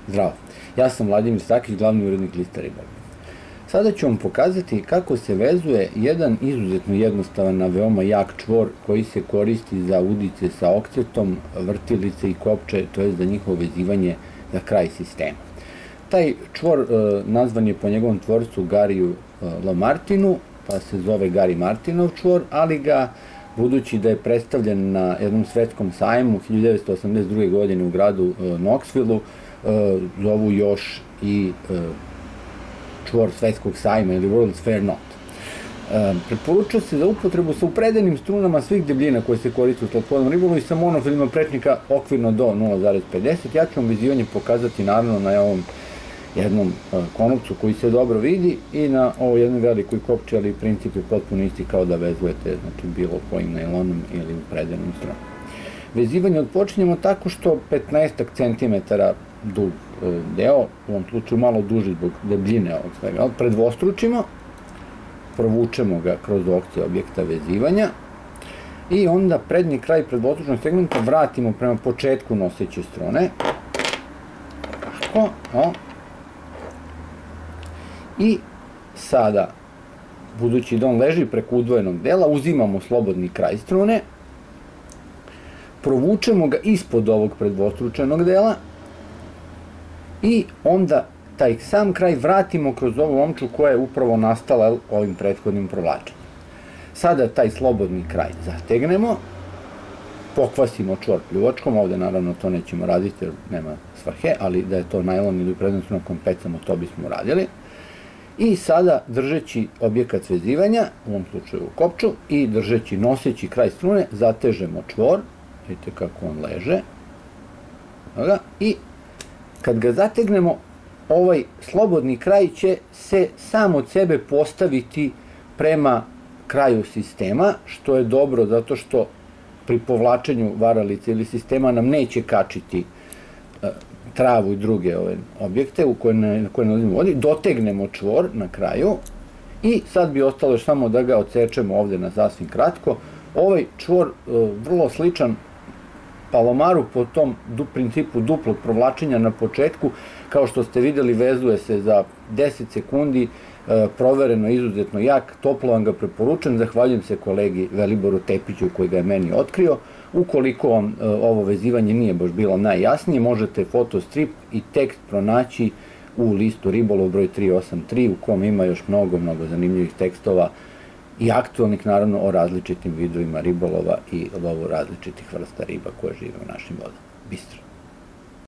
Zdravo, ja sam Vladimir Stakić, glavni urednik Lista Ribolova. Sada ću vam pokazati kako se vezuje jedan izuzetno jednostavan, a veoma jak čvor koji se koristi za udice sa okcetom, vrtilice i kopče, to je za njihovo vezivanje za kraj sistema. Taj čvor nazvan je po njegovom tvorcu Gariju Lamartinu, pa se zove Gari Martinov čvor, ali ga, budući da je predstavljen na jednom svetskom sajmu 1982. godine u gradu Knoxville-u, zovu još i čvor svetskog sajma ili World's Fair Knot. Preporučuje se za upotrebu sa upredenim strunama svih debljina koje se koriste u slatkovodnom ribolovu i sa monofilima prečnika okvirno do 0,50. Ja ću vam vezivanje pokazati naravno na ovom jednom konopcu koji se dobro vidi i na ovo jednoj velikoj kopči, ali princip je potpuno isti kao da vezujete bilo kojim najlonom ili upredenom strunom. Vezivanje odpočinjemo tako što 15 cm dug deo, u ovom slučaju malo duži zbog debljine ovog svega, predvostručimo, provučemo ga kroz okce objekta vezivanja i onda prednji kraj predvostručnog segmenta vratimo prema početku noseće strune. Tako, i sada, budući da on leži preko udvojenog dela, uzimamo slobodni kraj strune, provučemo ga ispod ovog predvostručenog dela i onda taj sam kraj vratimo kroz ovu omču koja je upravo nastala ovim prethodnim provlačenjem. Sada taj slobodni kraj zategnemo, pokvasimo čvor pljuvačkom, ovde naravno to nećemo raditi jer nema svrhe, ali da je to najlon ili upredenom strunom kojom pecamo, to bismo uradili. I sada, držeći objekat vezivanja, u ovom slučaju u kopču, i držeći noseći kraj strune, zatežemo čvor, vidite kako on leže, i kad ga zategnemo, ovaj slobodni kraj će se sam od sebe postaviti prema kraju sistema, što je dobro zato što pri povlačenju varalice ili sistema nam neće kačiti travu i druge objekte na koje nalazimo vodi, dotegnemo čvor na kraju i sad bi ostalo još samo da ga odsečemo ovde na sasvim kratko. Ovaj čvor vrlo sličan palomaru po tom principu duplog provlačenja na početku, kao što ste videli, vezuje se za 10 sekundi, provereno, izuzetno jak, toplo vam ga preporučujem, zahvaljujem se kolegi Veliboru Tepiću koji ga je meni otkrio. Ukoliko vam ovo vezivanje nije baš bilo najjasnije, možete fotostrip i tekst pronaći u listu Ribolov broj 383 u kom ima još mnogo zanimljivih tekstova i aktualnih naravno o različitim vidovima ribolova i lovu različitih vrsta riba koje žive u našim vodama. Bistro.